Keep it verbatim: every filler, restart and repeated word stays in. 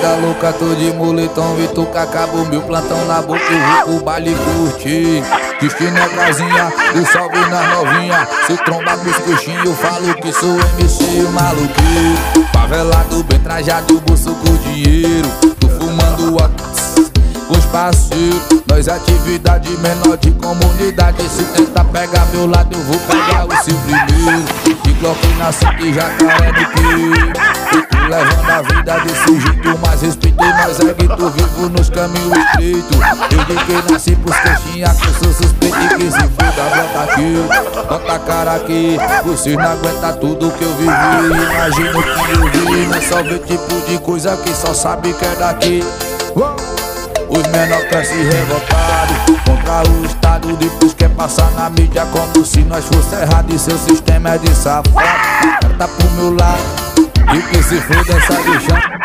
vida louca, tô de moletom e tu acabou meu plantão na boca. Eu vou pro baile curtir, destino é casinha, e salve nas novinha. Se tromba com os coxinhos, eu falo que sou M C maluqueiro. Favelado, bem trajado, bolso com dinheiro. Tô fumando a com os parceiros. Nós atividade menor de comunidade. Se tentar pegar meu lado, eu vou pegar o seu primeiro. De Glock na cinta e jacaré no peito. E tu levando a vida desse jeito, mas respeitei. Nós é que tô vivo nos caminhos estreitos. Eu de que nasci pros coxinha, que eu sou suspeito. E que se foda, bota aqui, bota a cara aqui. Você não aguenta tudo que eu vivi. Imagina o que eu vi, não é só ver tipo de coisa que só sabe que é daqui. Os menor crescem revoltados contra o Estado, depois quer passar na mídia como se nós fosse errado. E seu sistema é de safado, tá pro meu lado e que se foda essa bicha.